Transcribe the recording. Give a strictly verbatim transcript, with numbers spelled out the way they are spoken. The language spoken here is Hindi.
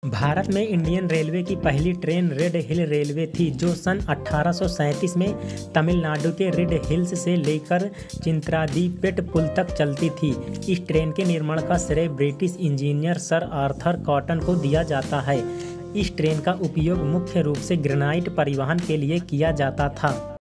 भारत में इंडियन रेलवे की पहली ट्रेन रेड हिल रेलवे थी, जो सन अठारह सौ सैंतीस में तमिलनाडु के रेड हिल्स से लेकर चिंत्रादीपेट पुल तक चलती थी। इस ट्रेन के निर्माण का श्रेय British engineer sir Arthur Cotton को दिया जाता है। इस ट्रेन का उपयोग मुख्य रूप से ग्रेनाइट परिवहन के लिए किया जाता था।